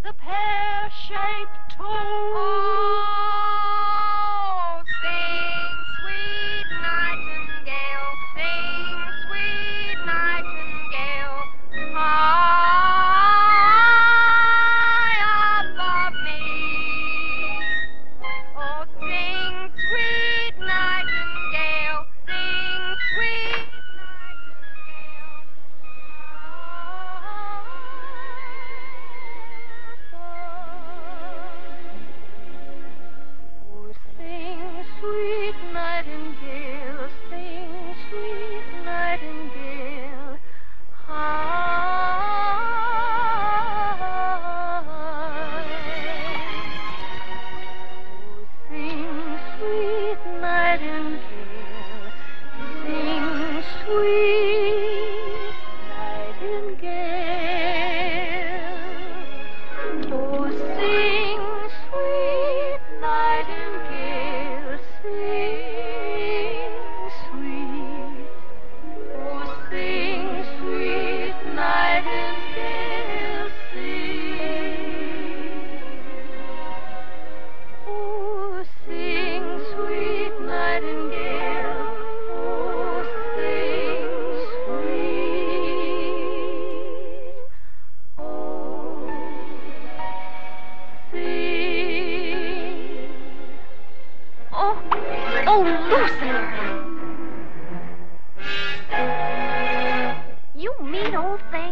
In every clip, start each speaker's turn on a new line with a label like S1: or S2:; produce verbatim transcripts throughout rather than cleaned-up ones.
S1: the pear-shaped toad.
S2: Oh, sing, sweet nightingale, sing, sweet nightingale, high above me. Oh, sing, sweet nightingale, sing, sweet nightingale, sing, sweet nightingale, sing, sweet nightingale, sing, sweet nightingale. Oh, sing, sweet nightingale, sing, sweet. Oh, sing, sweet nightingale, sing. Oh, sing, sweet nightingale. Oh, sing, sweet. Oh, sing. Oh, oh, Lucifer! You mean old thing?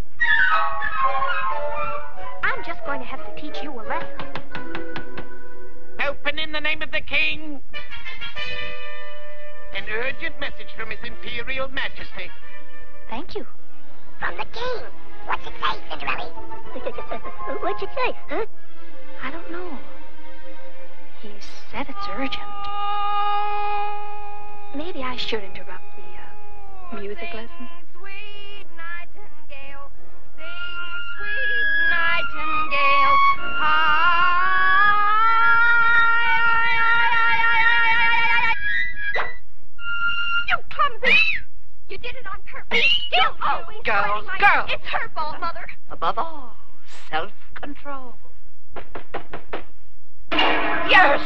S2: I'm just going to have to teach you a lesson.
S3: Open in the name of the king. An urgent message from His Imperial Majesty.
S1: Thank you.
S4: From the king. What's it say, Cinderella?
S1: What'd you say, huh? I don't know. He said it's urgent. Maybe I should interrupt the uh, music lesson.
S2: Sweet nightingale, sing, sweet nightingale, high. You clumsy! You did it on purpose. You always
S5: Girls,
S2: my...
S5: girls.
S2: It's her fault, Mother.
S5: Above all, self-control. Yes!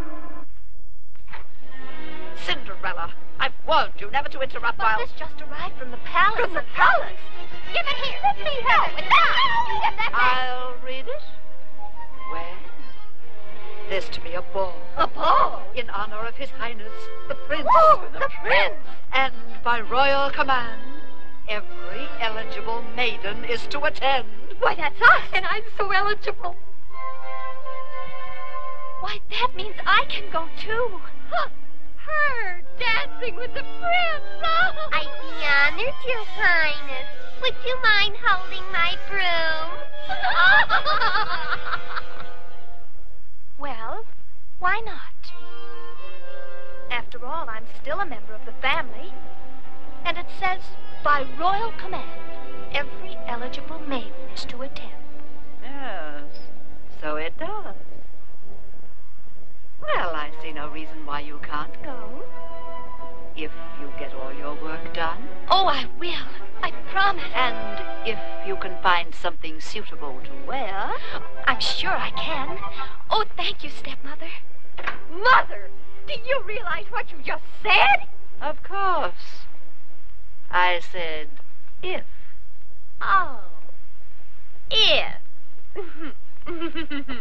S5: Cinderella, I've warned you never to interrupt
S1: But
S5: while...
S1: this just arrived from the palace.
S2: From the palace? Give it here. Let me help with that. You get that back.
S5: I'll read it. Well, there's to be a ball.
S2: A ball?
S5: In honor of His Highness, the Prince.
S2: Oh, the prince.
S5: And by royal command, every eligible maiden is to attend.
S2: Why, that's us, and I'm so eligible.
S1: Why, that means I can go too.
S2: Huh. Her dancing with the prince.
S4: I'd be honored, Your Highness. Would you mind holding my broom?
S1: Well, why not? After all, I'm still a member of the family. And it says, by royal command, every eligible maiden is to attend.
S5: Yes, so it does. Well, I see no reason why you can't go. If you get all your work done.
S1: Oh, I will. I promise.
S5: And if you can find something suitable to wear.
S1: I'm sure I can. Oh, thank you, stepmother.
S2: Mother, do you realize what you just said?
S5: Of course. I said, if.
S2: Oh, if.